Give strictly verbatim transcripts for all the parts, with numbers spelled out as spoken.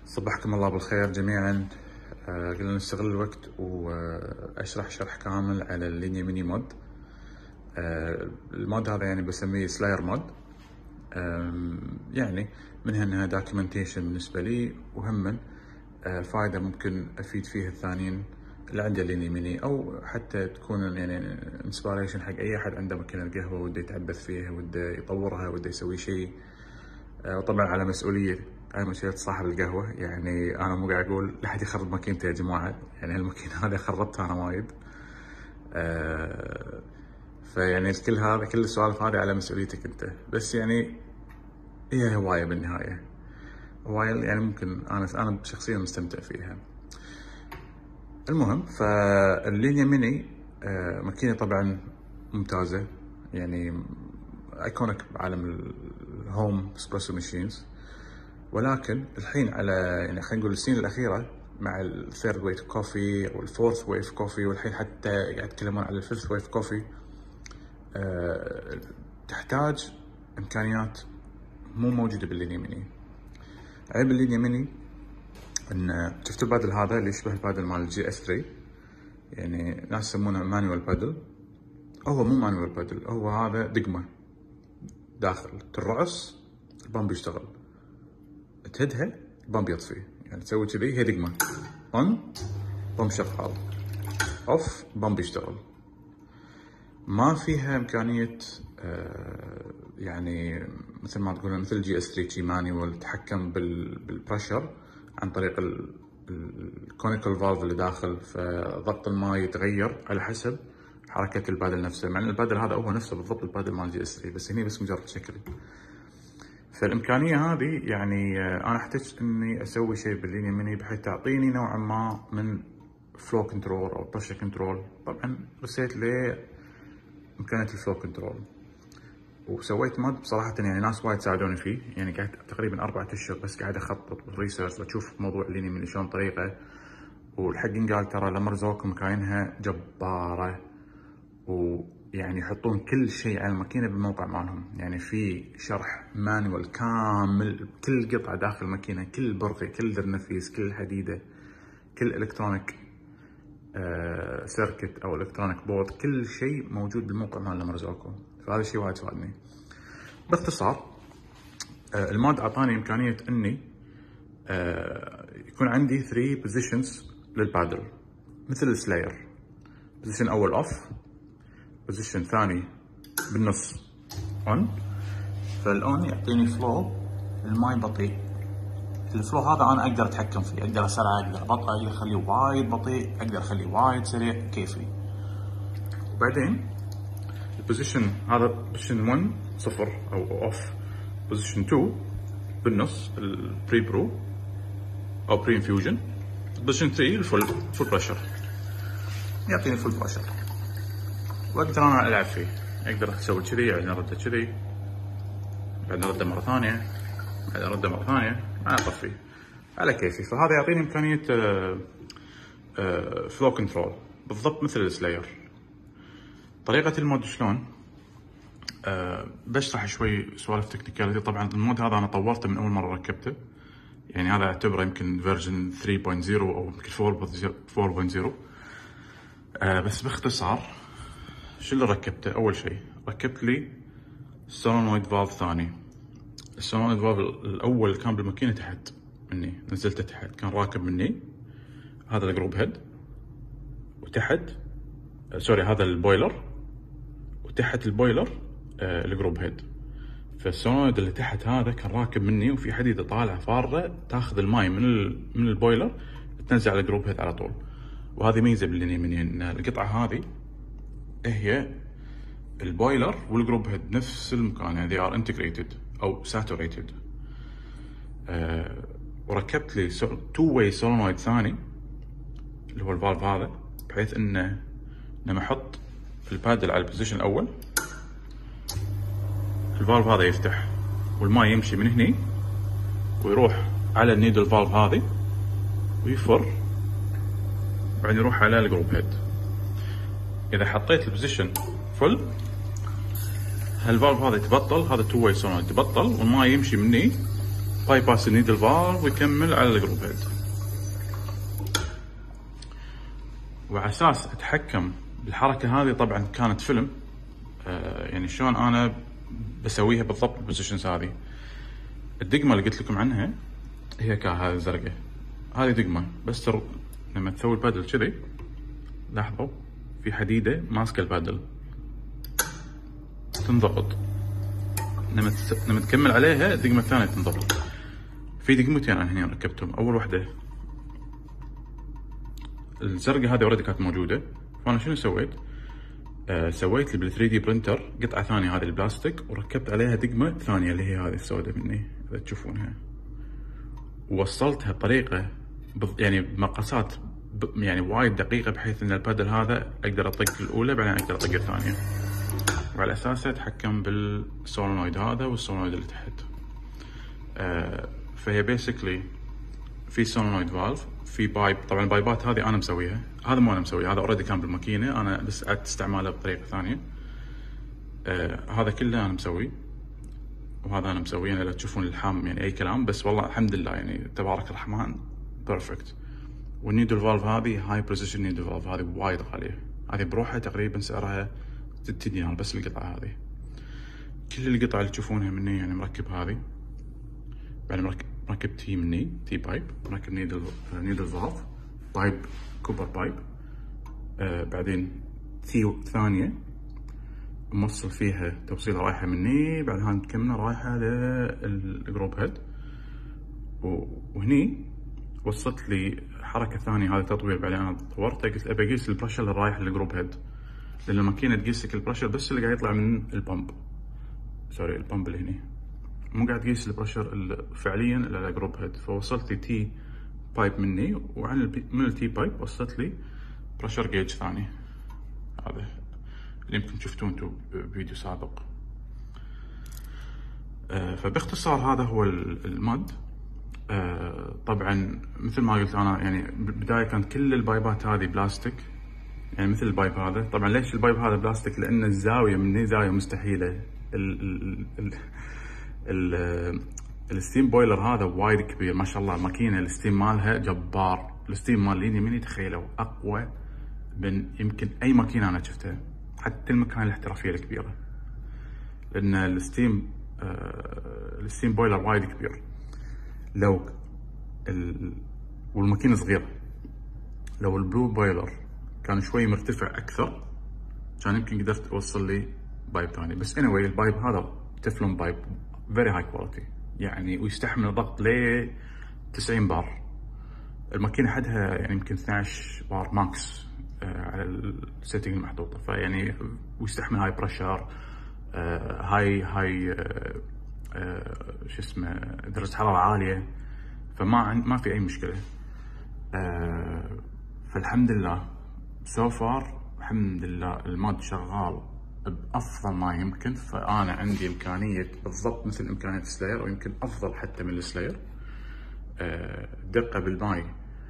صبحكم الله بالخير جميعا. آه قلنا نستغل الوقت واشرح شرح كامل على اللينيا ميني مود. آه المود هذا يعني بسميه سلاير مود. آه يعني منها انها دوكيومنتيشن بالنسبه لي، وهم آه فائده ممكن افيد فيها الثانيين اللي عنده لينيا ميني، او حتى تكون يعني انسبيريشن حق اي احد عنده ماكينه قهوه وده يتعبث فيها وده يطورها وده يسوي شيء. آه وطبعا على مسؤوليه على مسؤولية صاحب القهوة. يعني أنا مو قاعد أقول لا حد يخرب ماكينتي يا جماعة، يعني هالماكينة هذه خربتها أنا وايد. أه فيعني الكل هذا كل السوالف هذه على مسؤوليتك أنت، بس يعني هي هواية بالنهاية، هواية يعني ممكن أنا أنا شخصيا مستمتع فيها. المهم فاللينيا ميني أه ماكينة طبعا ممتازة، يعني ايكونيك بعالم الهوم اسبريسو ماشينز، ولكن الحين على يعني خلينا نقول السنين الاخيره مع الثيرد ويف كوفي او الفورث ويف كوفي، والحين حتى قاعد يتكلمون على الفيفث ويف كوفي، أه تحتاج امكانيات مو موجوده باللينيا ميني. عيب اللينيا ميني ان شفت البادل هذا اللي يشبه البادل مال الجي اس ثلاثة، يعني ناس يسمونه مانوال بادل. هو مو مانوال بادل، هو هذا دقمه داخل ترعس البامب يشتغل، تهدها البامب يطفي، يعني تسوي كذي هي دقمه اون بامب شغال، اوف بامب يشتغل. ما فيها امكانيه آه يعني مثل ما تقولون مثل جي اس ثلاثة مانيوال تحكم بالبريشر عن طريق الكونيكال فالف اللي داخل، فضغط الماء يتغير على حسب حركه البادل نفسه، مع ان البادل هذا هو نفسه بالضبط البادل مال جي اس ثلاثة، بس هنا بس مجرد شكل. فالامكانيه هذه يعني انا احتاج اني اسوي شيء باللينيا ميني بحيث تعطيني نوعا ما من فلو كنترول او بريشر كنترول. طبعا رسيت لامكانيه الفلو كنترول وسويت مود بصراحه، يعني ناس وايد ساعدوني فيه، يعني قعدت تقريبا اربعة اشهر بس قاعد اخطط بالريسيرش واشوف موضوع اللينيا ميني شلون طريقه، والحق قال ترى لمرزوكم مكاينها جباره، ويعني يحطون كل شيء على الماكينه بالموقع مالهم، يعني في شرح مانوال كامل كل قطعه داخل الماكينه، كل برغي، كل درنفيس، كل حديده، كل الكترونيك آه سيركت او الكترونيك بورد، كل شيء موجود بالموقع مال لمرزوكو. فهذا الشيء وايد فادني. باختصار آه المود اعطاني امكانيه اني آه يكون عندي ثلاثة بوزيشنز للبادل مثل السلاير. بوزيشن اول اوف، بوزيشن ثاني بالنص اون. فالاون يعطيني فلو الماي بطيء، الفلو هذا انا اقدر اتحكم فيه، اقدر اسرعه، اقدر ابطئه، اقدر اخليه وايد بطيء، اقدر اخليه وايد سريع كيفي. وبعدين البوزيشن هذا بوزيشن واحد صفر او اوف، بوزيشن اثنين بالنص البري برو او بري انفيوجن، بوزيشن ثلاثة الفول فول بريشر يعطيني فول بريشر، واقدر انا العب فيه، اقدر اسوي كذي بعدين ارده كذي بعدين ارده مره ثانيه بعدين ارده مره ثانيه ما اطفيه على كيفي. فهذا يعطيني امكانيه فلو كنترول بالضبط مثل السلاير. طريقه المود شلون؟ أه بشرح شوي سوالف تكنيكاليتي. طبعا المود هذا انا طورته من اول مره ركبته، يعني هذا اعتبره يمكن فيرجن ثلاثة نقطة صفر او يمكن أربعة نقطة صفر. أه بس باختصار شو اللي ركبته؟ اول شيء ركبت لي سولونويد فالف ثاني. السولونويد فالف الاول كان بالماكينه تحت مني، نزلته تحت، كان راكب مني هذا الجروب هيد، وتحت آه سوري هذا البويلر، وتحت البويلر آه الجروب هيد. فالسولونويد اللي تحت هذا كان راكب مني، وفي حديده طالعه فاره تاخذ الماي من من البويلر تنزل على الجروب هيد على طول. وهذه ميزه باللينيا ميني ان القطعه هذه هي البويلر والجروب هيد نفس المكان، يعني they are integrated او saturated. أه وركبت لي تو واي سولونويد ثاني اللي هو الفالف هذا، بحيث انه لما احط البادل على البوزيشن الاول الفالف هذا يفتح والماء يمشي من هني ويروح على النيدل فالف هذه ويفر، بعدين يروح على الجروب هيد. اذا حطيت البوزيشن فل هالفالف هذا يتبطل، هذا تو واي سولونويد يتبطل والماء يمشي مني باي باس النيدل فالف ويكمل على الجروب هيد. وعلى اساس اتحكم بالحركه هذه طبعا كانت فيلم، آه يعني شلون انا بسويها بالضبط بالبوزيشنز هذه. الدقمه اللي قلت لكم عنها هي كهذه الزرقاء، هذه دقمه بس تر... لما تسوي البادل كذي لاحظوا في حديده ماسكه البادل تنضغط، لما تس... لما تكمل عليها الدقمه الثانيه تنضغط. في دقمتين انا هنا ركبتهم، اول وحده الزرقاء هذه اوريدي كانت موجوده، فانا شنو سويت؟ آه سويت لي بال ثري دي برنتر قطعه ثانيه هذه البلاستيك وركبت عليها دقمه ثانيه اللي هي هذه السوداء مني اذا تشوفونها، ووصلتها بطريقه بض... يعني بمقاسات ب... يعني وايد دقيقه بحيث ان البادل هذا اقدر اطق الاولى بعدين اقدر اطق الثانيه، وعلى اساسه اتحكم بالسولنويد هذا والسولنويد اللي تحت. آه فهي بيسكلي في سولنويد فالف، في بايب. طبعا البايبات هذه انا مسويها، هذا مو انا مسويه، هذا اوريدي كان بالماكينه، انا بس عدت استعماله بطريقه ثانيه. آه هذا كله انا مسويه، وهذا انا مسويه. انا لا تشوفون الحام يعني اي كلام، بس والله الحمد لله يعني تبارك الرحمن بيرفكت. والنيدل فالف هذه هاي بريسيشن نيدل فالف، هذه وايد غاليه، هذه بروحها تقريبا سعرها ستة دينار بس القطعه هذه. كل القطع اللي تشوفونها مني يعني مركب هذه، بعدين مركب مركب تي مني تي بايب، مركب نيدل نيدل فالف بايب كوبر بايب، آه بعدين تي ثانيه موصل فيها توصيله رايحه مني، بعدها مكمله رايحه للجروب هيد، وهني وصلت لي حركه ثانيه هذا تطوير. بعدين انا طورته قلت ابي اقيس البريشر اللي رايح للجروب هيد، لان الماكينه تقيس لك البريشر بس اللي قاعد يطلع من البامب، سوري البامب اللي هني، مو قاعد تقيس البريشر فعليا الا على جروب هيد. فوصلت لي تي بايب مني، وعن البي... من التي بايب وصلت لي بريشر جيج ثاني، هذا اللي يمكن شفتوه انتم بفيديو سابق. آه فباختصار هذا هو الماد. آه طبعا مثل ما قلت انا يعني بالبدايه كانت كل البايبات هذه بلاستيك، يعني مثل البايب هذا. طبعا ليش البايب هذا بلاستيك؟ لان الزاويه مني زاويه مستحيله. ال ال ال ال الستيم بويلر هذا وايد كبير ما شاء الله، الماكينه الستيم مالها جبار. الستيم مال ليني مني تخيلوا اقوى من يمكن اي ماكينه انا شفتها، حتى المكان الاحترافيه الكبيره، لان الستيم آه الستيم بويلر وايد كبير. لو ال والماكينه صغيره، لو البلو بويلر كان شوي مرتفع اكثر كان يمكن قدرت اوصل لي بايب ثاني. بس anyway البايب هذا تفلون بايب فيري هاي كواليتي يعني، ويستحمل ضغط ل تسعين بار. الماكينه حدها يعني يمكن اثنعش بار ماكس آه على السيتنج المحطوطه، فيعني ويستحمل هاي بريشر، آه هاي هاي آه آه شو اسمه درجه حراره عاليه، فما ما في اي مشكله. آه فالحمد لله سو فار الحمد لله الماد شغال بافضل ما يمكن. فانا عندي امكانيه بالضبط مثل امكانيه السلاير، ويمكن افضل حتى من السلاير. أه دقه بالماي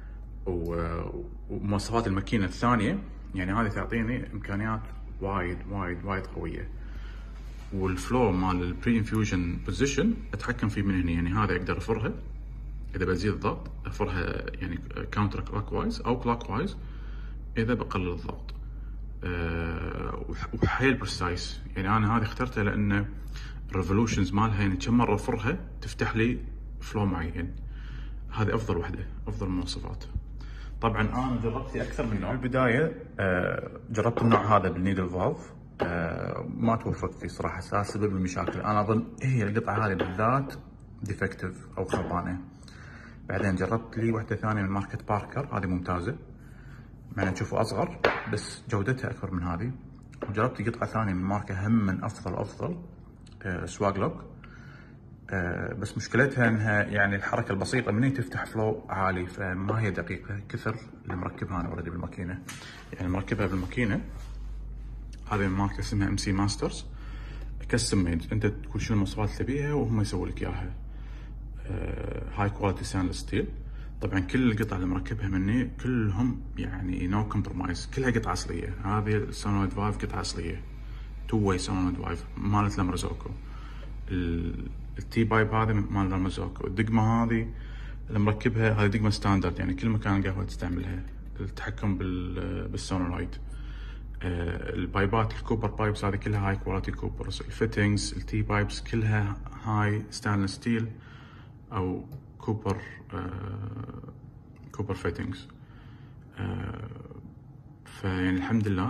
ومواصفات الماكينه الثانيه، يعني هذه تعطيني امكانيات وايد وايد وايد قويه. والفلو مال البري انفيوجن بوزيشن اتحكم فيه من هنا، يعني هذا اقدر افرها اذا بزيد الضغط، افرها يعني كاونتر كلوك وايز او كلوك وايز اذا بقلل الضغط. أه وحيل بريسايس، يعني انا هذه اخترتها لان الريفولوشنز مالها يعني كم مره افرها تفتح لي فلو معين. هذه افضل وحده، افضل المواصفات. طبعا انا جربت اكثر من نوع. البدايه أه جربت النوع هذا بالنيدل فالف، أه ما توفقت فيه صراحه، سبب المشاكل. انا اظن هي القطعه هذه بالذات ديفكتيف او خربانه. بعدين جربت لي وحده ثانيه من ماركه باركر، هذه ممتازه مع ان تشوفوا اصغر بس جودتها اكبر من هذه. وجربت قطعه ثانيه من ماركه هم من افضل افضل أه سواق لوك، أه بس مشكلتها انها يعني الحركه البسيطه مني تفتح فلو عالي، فما هي دقيقه كثر اللي مركبها انا اوريدي بالماكينه. يعني مركبها بالماكينه هذه من ماركه اسمها ام سي ماسترز كستم ميد، انت تقول شنو المواصفات اللي تبيها وهم يسووا لك اياها. هاي كواليتي ستانلس ستيل. طبعا كل القطع اللي مركبها مني كلهم يعني نو كومبرومايز، كلها قطعه اصليه. هذه السونويد فالف قطعه اصليه تو واي سونويد فالف مالت لامرزوكو. التي بايب هذا مال لامازوكو. الدقمه هذه اللي مركبها هذه دقمه ستاندرد، يعني كل مكان القهوه تستعملها. التحكم بال بالسونورايد. آه البايبات الكوبر بايبس هذه كلها هاي كواليتي كوبرز. الفيتنجز التي بايبس كلها هاي ستانلس ستيل او كوبر آه كوبر فيتنجز. آه فيعني الحمد لله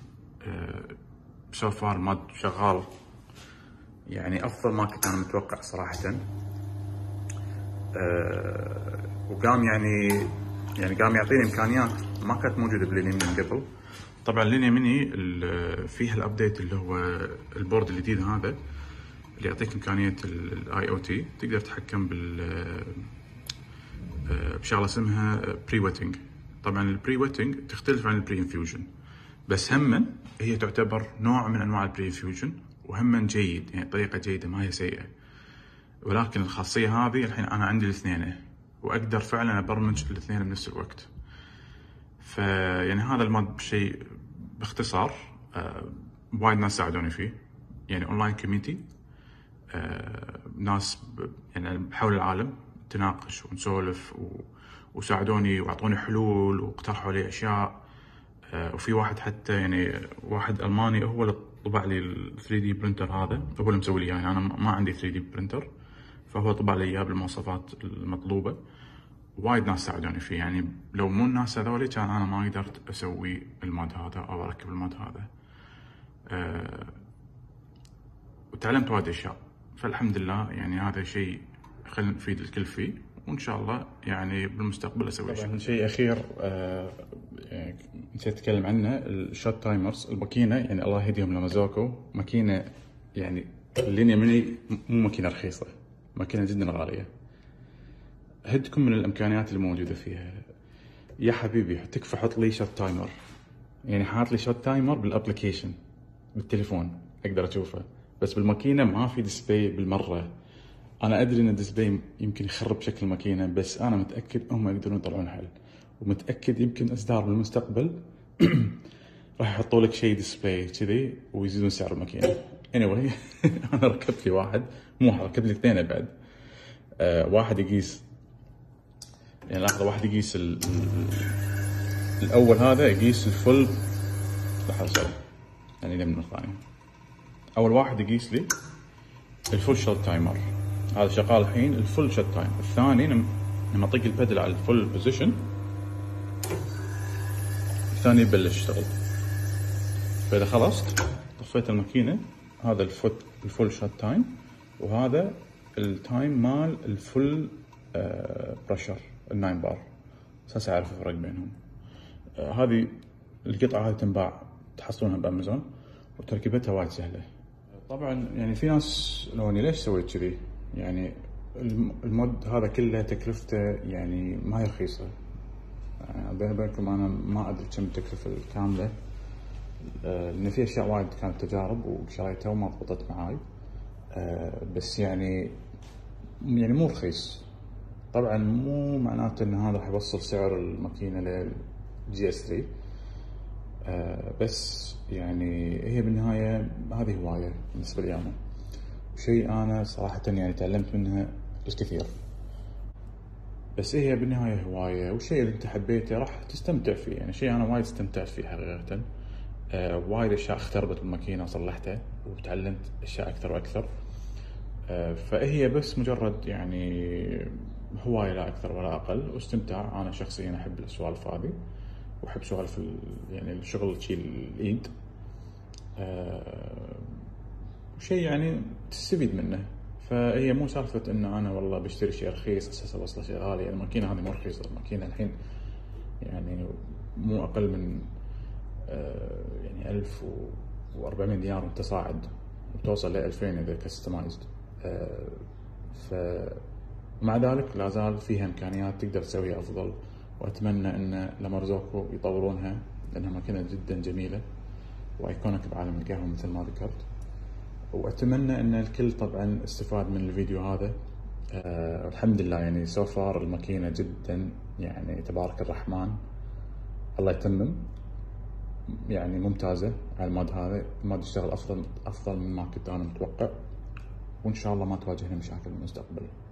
سو فار الماد شغال، يعني افضل ما كنت انا متوقع صراحه. أه وقام يعني يعني قام يعطيني امكانيات ما كانت موجوده باللينيا من قبل. طبعا اللينيا مني فيها الابديت اللي هو البورد الجديد هذا اللي يعطيك امكانيه الاي او تي، تقدر تتحكم بال بشغله اسمها بري ويتنج. طبعا البري ويتنج تختلف عن البري انفيوجن، بس هم هي تعتبر نوع من انواع البري انفيوجن، وهم جيد، يعني طريقه جيده ما هي سيئه. ولكن الخاصيه هذه الحين انا عندي الاثنين واقدر فعلا ابرمج الاثنين بنفس الوقت. فيعني هذا الماد بشيء باختصار آه وايد ناس ساعدوني فيه، يعني اونلاين كوميونتي آه ناس يعني حول العالم تناقش ونسولف و... وساعدوني واعطوني حلول واقترحوا لي اشياء. آه وفي واحد حتى يعني واحد الماني هو اللي طبع لي ال ثري دي برينتر هذا، هو اللي مسوي لي يعني انا ما عندي ثري دي برينتر، فهو طبع لي اياه بالمواصفات المطلوبه. وايد ناس ساعدوني فيه، يعني لو مو الناس هذولي كان انا ما قدرت اسوي المود هذا او اركب المود هذا. أه وتعلمت وايد اشياء، فالحمد لله يعني هذا شيء خلينا نفيد الكل فيه، وان شاء الله يعني بالمستقبل اسوي شيء. شيء اخير أه يعني نسيت اتكلم عنه، الشوت تايمرز. الماكينه يعني الله يهديهم لامازوكو، ماكينه يعني اللينيا مني مو ماكينه رخيصه، ماكينه جدا غاليه. هدكم من الامكانيات اللي موجوده فيها يا حبيبي، تكفى حط لي شوت تايمر، يعني حاط لي شوت تايمر بالابلكيشن بالتليفون اقدر اشوفه، بس بالماكينه ما في ديسبلاي بالمره. انا ادري ان الديسبلاي يمكن يخرب شكل الماكينه، بس انا متاكد هم يقدرون يطلعون حل، ومتاكد يمكن اصدار بالمستقبل راح يحطوا لك شيء ديسبلاي كذي ويزيدون سعر الماكينه. anyway انا ركبت لي واحد، مو ركبت لي اثنين بعد. أه واحد يقيس يعني لحظة، واحد يقيس ال الأول هذا يقيس الفل. لحظة شوي يعني من الثاني. أول واحد يقيس لي الفل شوت تايمر، هذا شغال الحين الفل شوت تايم. الثاني لما أطق البدل على الفل بوزيشن الثاني يبلش يشتغل. فإذا خلصت طفيت الماكينة، هذا الفوت الفل شوت تايم، وهذا التايم مال الفل آه بريشر الناين بار، اساس اعرف الفرق بينهم. آه هذه القطعه هذه تنباع تحصلونها بامازون وتركيبتها وايد سهله. طبعا يعني في ناس لوني ليش سويت كذي، يعني المود هذا كله تكلفته يعني ما هي رخيصه. يعني بيني وبينكم انا ما ادري كم التكلفه الكامله، آه لان في اشياء وايد كانت تجارب وشريتها وما ضبطت معاي. آه بس يعني يعني مو رخيص. طبعا مو معناته ان هذا راح يوصل سعر الماكينه للجي اس ثري، آه بس يعني هي بالنهايه هذه هوايه بالنسبه لي انا، شيء انا صراحه يعني تعلمت منها الكثير. بس هي بالنهايه هوايه، والشيء اللي انت حبيته راح تستمتع فيه، يعني شيء انا وايد استمتعت فيه حقيقه. آه وايد اشياء اختربت بالماكينه وصلحتها وتعلمت اشياء اكثر واكثر. آه فهي بس مجرد يعني هواية لا أكثر ولا أقل، واستمتاع. أنا شخصيا أحب السوالف هذه، وأحب سوالف يعني الشغل تشيل الإيد. أه شيء يعني تستفيد منه. فهي مو سالفة إن أنا والله بشتري شيء رخيص أساس أوصله شيء غالي. الماكينة هذه مو رخيصة، الماكينة الحين يعني مو أقل من أه يعني ألف وأربعمية دينار وأنت صاعد، وتوصل لألفين إذا كستمايزد. أه ف مع ذلك لا زال فيها امكانيات تقدر تسويها افضل، واتمنى ان لامازوكو يطورونها لانها ماكينه جدا جميله وايكونيك بعالم القهوه مثل ما ذكرت. واتمنى ان الكل طبعا استفاد من الفيديو هذا. أه الحمد لله يعني سو فار الماكينه جدا يعني تبارك الرحمن، الله يتمم، يعني ممتازه على المود هذا. المود يشتغل افضل افضل مما كنت انا متوقع. وان شاء الله ما تواجهنا مشاكل بالمستقبل.